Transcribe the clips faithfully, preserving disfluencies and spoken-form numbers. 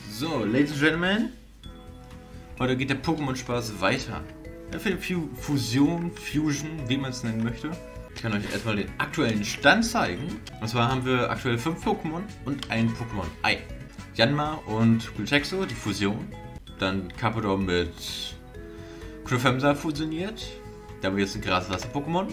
So, Ladies and Gentlemen, heute geht der Pokémon-Spaß weiter. Ja, für die Fusion, Fusion, wie man es nennen möchte. Ich kann euch erstmal den aktuellen Stand zeigen. Und zwar haben wir aktuell fünf Pokémon und ein Pokémon-Ei. Yanma und Gultexo, die Fusion. Dann Carpador mit Clefairy fusioniert. Da haben wir jetzt ein Gras-Wasser-Pokémon.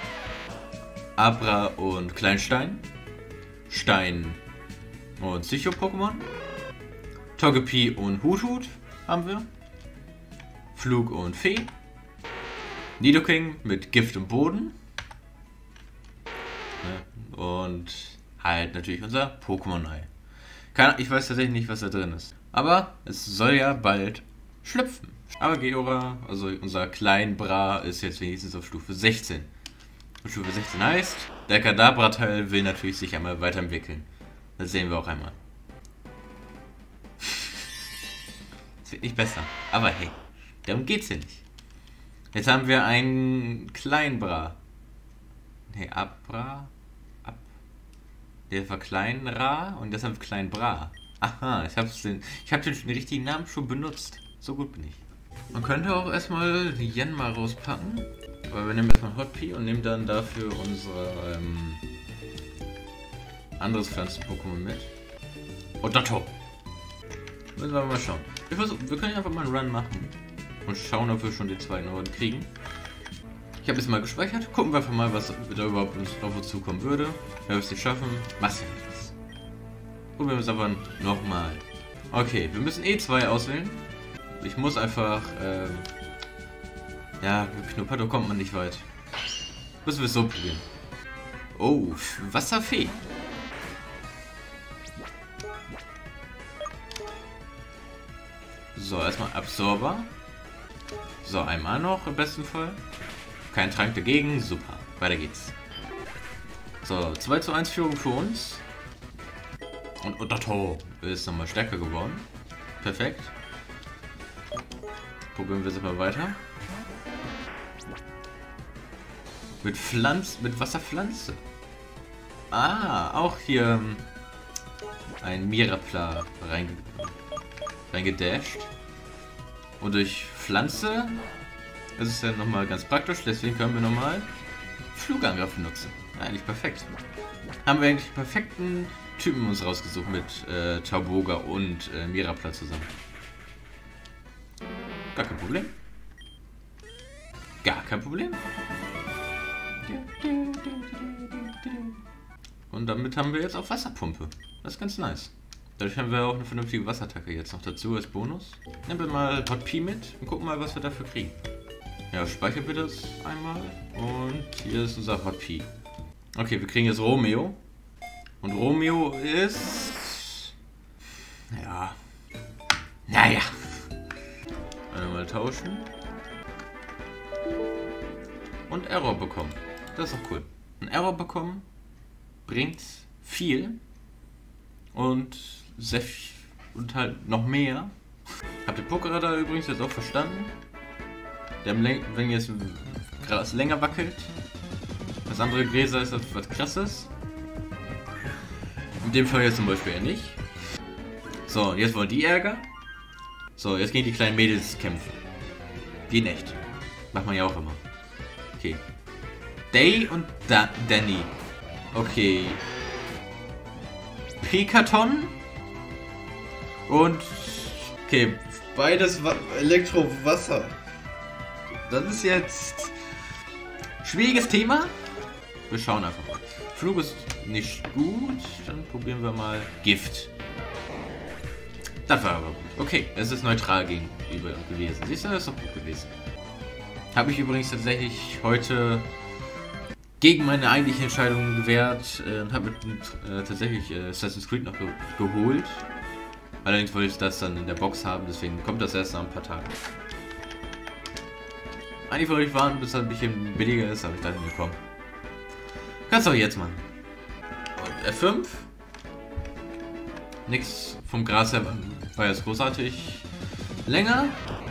Abra und Kleinstein. Stein und Psycho-Pokémon. Togepi und Hut-Hut haben wir. Flug und Fee. Nidoking mit Gift und Boden. Und halt natürlich unser Pokémon-Ei. Ich weiß tatsächlich nicht, was da drin ist. Aber es soll ja bald schlüpfen. Aber Geora, also unser Kleinbra, ist jetzt wenigstens auf Stufe sechzehn. Und Stufe sechzehn heißt, der Kadabra-Teil will natürlich sich einmal weiterentwickeln. Das sehen wir auch einmal. Es wird nicht besser. Aber hey, darum geht's ja nicht. Jetzt haben wir einen Kleinbra. Nee, Abra. Ab. Der war Kleinra und deshalb Kleinbra. Aha, ich hab's den, ich hab den richtigen Namen schon benutzt. So gut bin ich. Man könnte auch erstmal die Yanma rauspacken. Aber wir nehmen erstmal Hotpea und nehmen dann dafür unser ähm, anderes Pflanzen-Pokémon mit. Odotto. Müssen wir mal schauen. Wir, versuchen, wir können einfach mal einen Run machen. Und schauen, ob wir schon den zweiten Orden kriegen. Ich habe jetzt mal gespeichert. Gucken wir einfach mal, was da überhaupt uns auf uns zukommen würde. Wenn wir es nicht schaffen, machst du nichts. Probieren wir es aber nochmal. Okay, wir müssen E zwei auswählen. Ich muss einfach, ähm, ja, mit Knupperdo kommt man nicht weit. Müssen wir es so probieren. Oh, Wasserfee. So, erstmal Absorber. So, einmal noch im besten Fall. Kein Trank dagegen, super. Weiter geht's. So, zwei zu eins Führung für uns. Und Odotto ist nochmal stärker geworden. Perfekt. Probieren wir es mal weiter. Mit Pflanz, mit Wasserpflanze. Ah, auch hier ein Mirapla reinge reingedasht. Und durch Pflanze, das ist ja nochmal ganz praktisch, deswegen können wir nochmal Flugangriff nutzen. Eigentlich perfekt. Haben wir eigentlich perfekten Typen uns rausgesucht mit äh, Tauboga und äh, Mirapla zusammen. Gar kein Problem. Gar kein Problem. Und damit haben wir jetzt auch Wasserpumpe. Das ist ganz nice. Dadurch haben wir auch eine vernünftige Wasserattacke jetzt noch dazu als Bonus. Nehmen wir mal Hotpea mit und gucken mal, was wir dafür kriegen. Ja, speichern wir das einmal. Und hier ist unser Hotpea. Okay, wir kriegen jetzt Romeo. Und Romeo ist... Ja... Naja. Einmal tauschen. Und Error bekommen. Das ist doch cool. Ein Error bekommen bringt viel. Und sehr viel, und halt noch mehr. Habt ihr Pokéradar übrigens jetzt auch verstanden? Der, wenn jetzt Gras länger wackelt. Das andere Gräser ist was krasses. In dem Fall jetzt zum Beispiel ja nicht. So, und jetzt wollen die Ärger. So, jetzt gehen die kleinen Mädels kämpfen. Die in echt. Macht man ja auch immer. Okay. Day und da Danny. Okay. Pekaton. Und... Okay, beides Elektro-Wasser. Das ist jetzt... Schwieriges Thema. Wir schauen einfach mal. Flug ist nicht gut. Dann probieren wir mal Gift. Das war aber gut. Okay, es ist neutral gegenüber gewesen. Siehst du, das ist doch gut gewesen. Habe ich übrigens tatsächlich heute gegen meine eigentliche Entscheidung gewehrt äh, und habe äh, tatsächlich äh, Assassin's Creed noch ge geholt. Allerdings wollte ich das dann in der Box haben, deswegen kommt das erst nach ein paar Tagen. Eigentlich wollte ich warten, bis das ein bisschen billiger ist, aber ich dachte mir, komm. Kannst du auch jetzt machen. Und F fünf. Nix vom Gras her war jetzt großartig länger.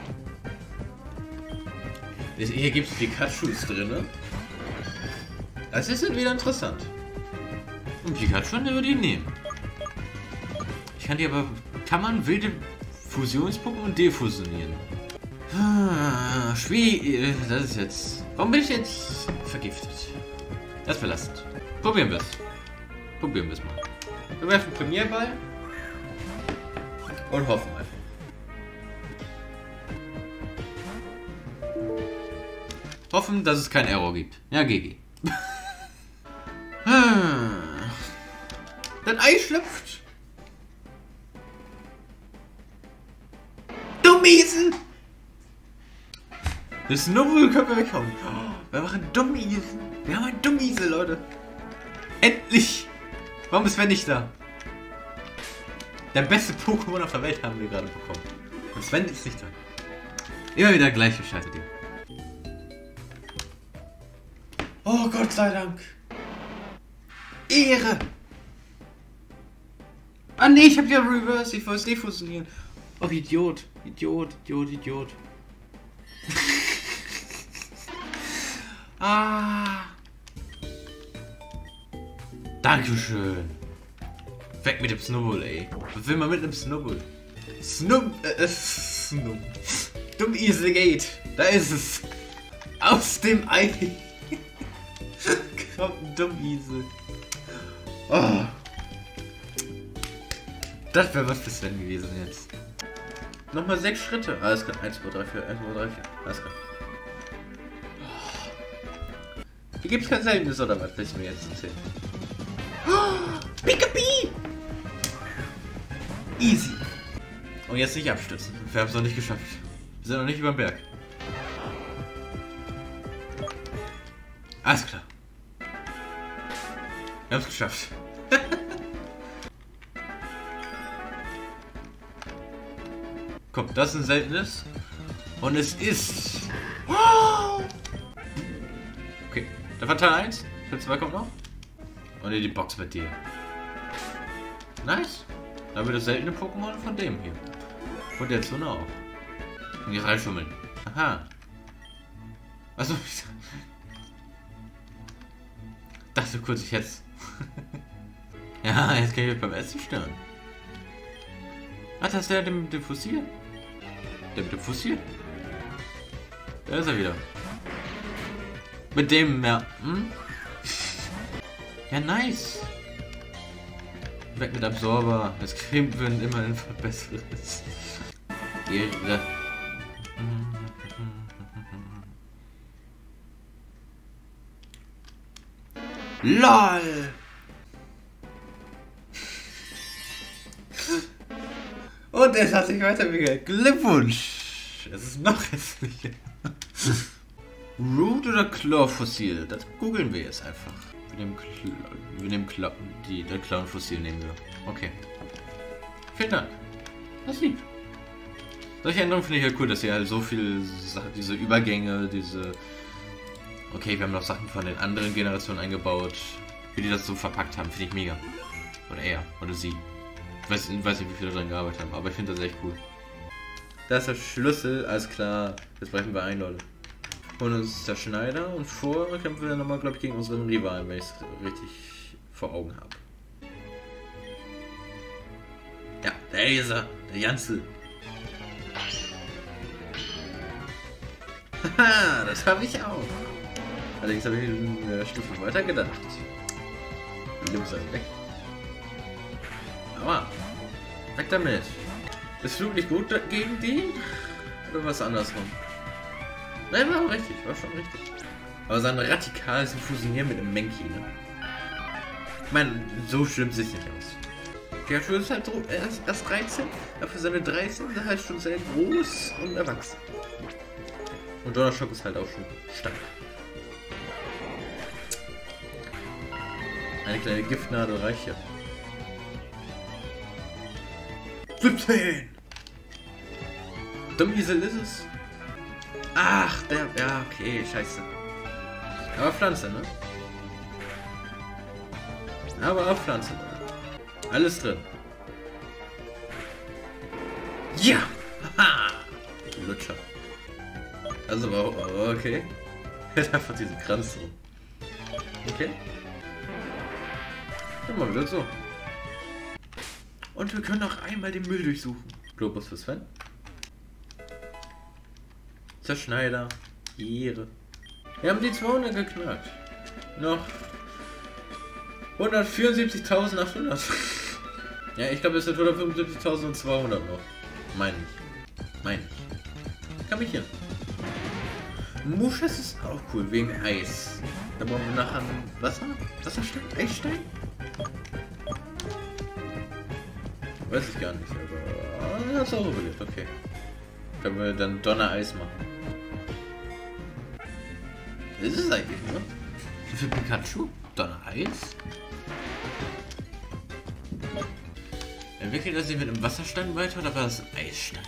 Hier gibt es Pikachus drin. Das ist jetzt wieder interessant. Und Pikachu, den würde ich nehmen. Ich kann die aber kann man wilde Fusions-Pokémon defusionieren. Ah, schwierig. Das ist jetzt... Warum bin ich jetzt vergiftet? Das ist belastend. Probieren wir es. Probieren wir es mal. Wir werfen Premierball. Und hoffen einfach. Hoffen, dass es keinen Error gibt. Ja, G G. Dein Ei schlüpft. Dummiesen! Das Snowball können wir weghauen. Wir machen Dummiesen. Wir haben ein Dummiese, Leute. Endlich! Warum ist Sven nicht da? Der beste Pokémon auf der Welt haben wir gerade bekommen. Und Sven ist nicht da. Immer wieder gleiche Scheiße, Ding. Oh Gott sei Dank. Ehre. Ah nee, ich hab ja Reverse. Ich wollte es defusionieren. Oh, Idiot. Idiot, Idiot, Idiot. Ah. Dankeschön. Weg mit dem Snowball, ey. Was will man mit einem Snowball? Snub... Äh, Snub... Dummiese Gate. Da ist es. Aus dem Ei. Kommt ein Dummiese. Oh. Das wäre was für Sven gewesen jetzt. Nochmal sechs Schritte. Alles klar. eins, zwei, drei, vier. eins, zwei, drei, vier. Alles klar. Hier gibt es kein Seltenes oder was? Willst du mir jetzt erzählen? Oh, Pikapi! Easy. Und jetzt nicht abstürzen. Wir haben es noch nicht geschafft. Wir sind noch nicht über den Berg. Alles klar. Wir haben es geschafft. Komm, das ist ein seltenes. Und es ist... Okay, der war Teil eins. Teil zwei kommt noch. Und hier die Box mit dir. Nice. Dann wird das seltene Pokémon von dem hier. Und jetzt nur auch. Und jetzt reinschummeln. Aha. Also, ich dachte kurz, ich jetzt. Ja, jetzt kann ich mich beim Essen stören. Ah, das ist der mit dem Fossil. Der mit dem Fossil. Da ist er wieder. Mit dem, ja. Hm? Ja, nice. Weg mit Absorber. Das kriegen wir immerhin verbesseres. Ehre. LOL! Und es hat sich weiterentwickelt. Glückwunsch! Es ist noch hässlicher. Root oder Claw-Fossil? Das googeln wir jetzt einfach. Wir nehmen, Kla wir nehmen Kla die, der Clown-Fossil nehmen wir. Okay. Vielen Dank. Das ist lieb. Solche Änderungen finde ich ja cool, dass sie halt so viel Sachen, diese Übergänge, diese... Okay, wir haben noch Sachen von den anderen Generationen eingebaut. Wie die das so verpackt haben, finde ich mega. Oder er, oder sie. Ich weiß, ich weiß nicht, wie viele daran gearbeitet haben, aber ich finde das echt cool. Da ist der Schlüssel, alles klar. Jetzt brechen wir ein, Leute. Und uns ist der Schneider und vor kämpfen wir dann nochmal, glaube ich, gegen unseren Rivalen, wenn ich es richtig vor Augen habe. Ja, der ist er, der Janzel. Haha, das habe ich auch. Allerdings habe ich eine Stufe weiter gedacht. Los, weg. Aber, weg damit. Ist Flug nicht gut gegen die? Oder was andersrum? Nein, war richtig, war schon richtig. Aber sein radikales Fusionieren mit einem Menki, ne? Ich meine, so schlimm sieht es nicht aus. Pikachu ist halt so, er ist erst dreizehn, dafür seine dreizehn ist halt schon sehr groß und erwachsen. Und Donnerschock ist halt auch schon stark. Eine kleine Giftnadel reicht ja. siebzehn! Dummiesel ist es. Ach, der... Ja, okay, scheiße. Aber Pflanze, ne? Aber auch Pflanze. Alles drin. Ja! Haha! Lutscher. Also, okay. Er hat einfach diesen Kranz rum. Okay. Dann mal wieder so. Und wir können noch einmal den Müll durchsuchen. Globus für Sven. Zerschneider. Ehre. Wir haben die zweihundert geknackt. Noch hundertvierundsiebzigtausendachthundert. Ja, ich glaube, es sind hundertfünfundsiebzigtausendzweihundert noch. Mein ich. Mein ich. Kann mich hier. Muschas ist auch cool, wegen Eis. Da brauchen wir nachher Wasser? Wasserstein? Eisstein? Weiß ich gar nicht, aber das ist auch überlebt, okay. Können wir dann Donnereis machen. Das ist es eigentlich, ne? Für Pikachu? Donnereis? Entwickelt er sich mit einem Wasserstein weiter oder war das ein Eisstein?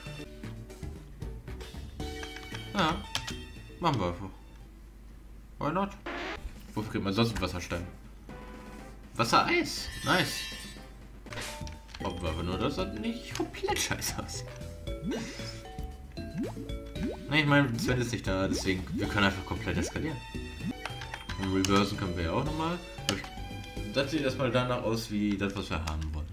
Ja, machen wir einfach. Why not? Wofür kriegt man sonst einen Wasserstein? Wassereis, nice. Hoffen wir aber nur, dass das nicht komplett scheiße aussieht. Ne, ich meine, Sven ist nicht da, deswegen, wir können einfach komplett eskalieren. Und reversen können wir ja auch nochmal. Das sieht erstmal danach aus, wie das, was wir haben wollen.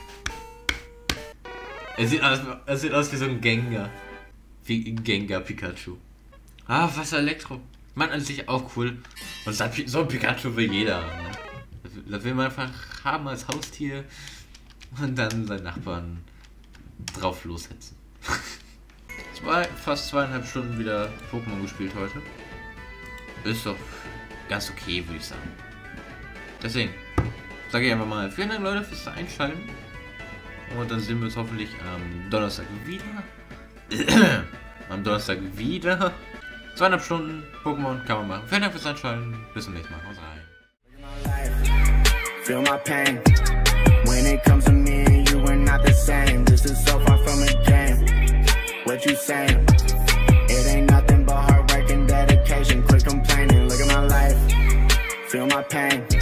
Es sieht, aus, es sieht aus wie so ein Gengar. Wie ein Gengar Pikachu. Ah, Wasser Elektro. Man, an sich auch cool. Und so ein Pikachu will jeder haben. Ne? Das will man einfach haben als Haustier. Und dann seinen Nachbarn drauf loshetzen. Zwei, fast zweieinhalb Stunden wieder Pokémon gespielt heute. Ist doch ganz okay, würde ich sagen. Deswegen sage ich einfach mal vielen Dank, Leute, fürs Einschalten. Und dann sehen wir uns hoffentlich am Donnerstag wieder. Am Donnerstag wieder. Zweieinhalb Stunden Pokémon kann man machen. Vielen Dank fürs Einschalten. Bis zum nächsten Mal. Haut rein. Feel my pain. When it comes to me and you, we're not the same. This is so far from a game. What you saying? It ain't nothing but hard work and dedication. Quit complaining. Look at my life. Feel my pain.